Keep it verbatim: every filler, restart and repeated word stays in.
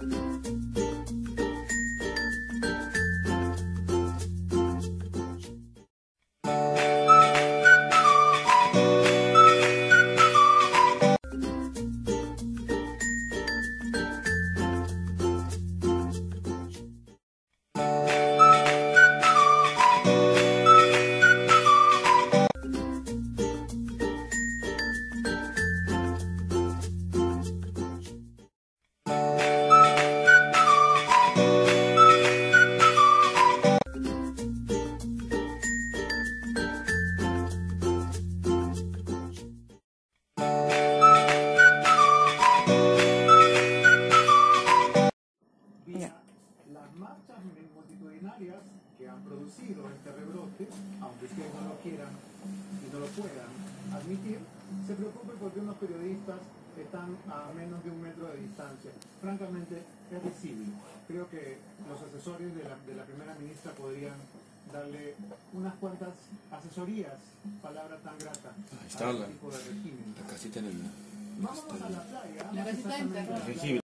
Las marchas multitudinarias que han producido este rebrote, aunque ustedes no lo quieran y no lo puedan admitir, se preocupen porque unos periodistas están a menos de un metro de distancia. Francamente, es risible. Creo que los asesores de la, de la primera ministra podrían darle unas cuantas asesorías, palabra tan grata, Ahí está a la, este tipo de régimen. la casita en el... Vámonos a la playa. La casita en el jengibre.